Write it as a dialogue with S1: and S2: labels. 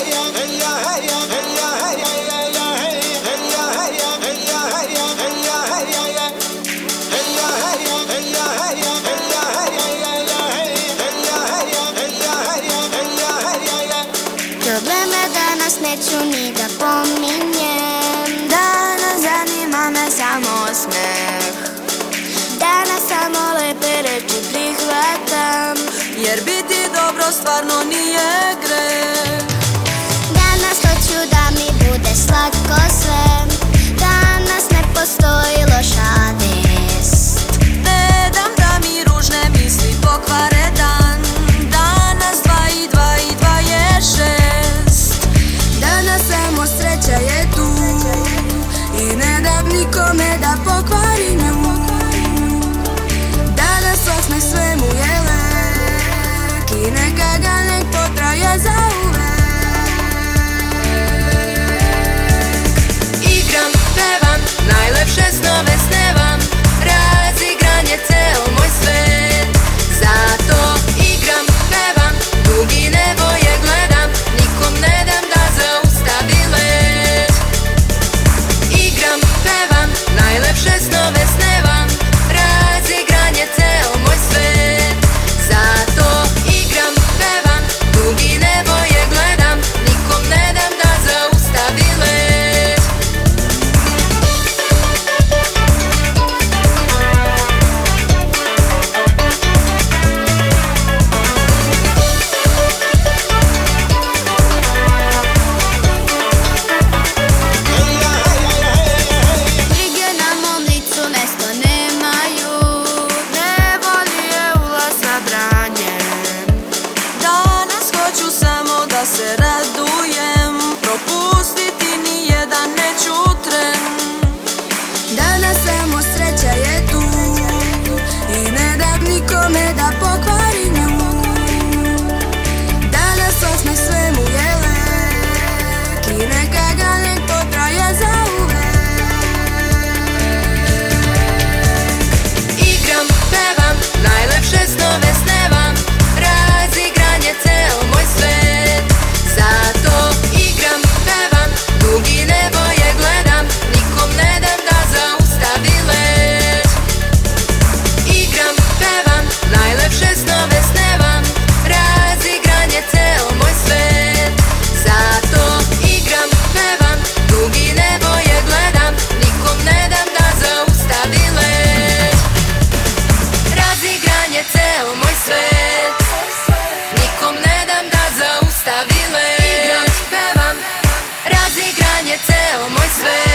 S1: Probleme danas neću ni da pominjem, danas zanima me samo osmeh. Danas samo lepe reči prihvatam, jer biti dobro stvarno nije greh. Danas hoću da mi bude slatko sve, danas ne postoji loša vest. Ne dam da mi ružne misli pokvare dan, danas 2 i 2 i 2 je 6. Danas samo sreća je tu i ne dam nikome da pokvari nju. Danas osmeh svemu je lek i neka ga nek potraje zauvek. Igram, pevam, najlepše snove snevam, razigran je ceo moj svet. Zato igram, pevam, dugi nevoje gledam, nikom ne dam da zaustavi let. Igram, pevam, najlepše snove snevam, razigran je ceo moj svet. Zato igram, pevam, dugi nevoje gledam, nikom ne dam da zaustavi let. Brige na mom licu mesto nemaju, nevolji je ulaz zabranjen. Danas hoću samo da se radujem, propustiti ni jedan neću tren. Danas samo sreća je tu i ne dam nikome da pokvari nju. Danas osmeh svemu je lek i neka ga nek potraje zauvek. Igram, pevam, najlepše snove snevam, razigran je ceo moj svet. Zato igram, pevam, dugi nevoje gledam, nikom ne dam da zaustavi let. Igram, pevam, najlepše snove snevam, razigran je ceo moj svet. Zato igram, pevam, dugi nevoje gledam, nikom ne dam da zaustavi let. Razigran je ceo moj svet, nikom ne dam da zaustavi let. Igram, pevam, razigran je ceo moj svet.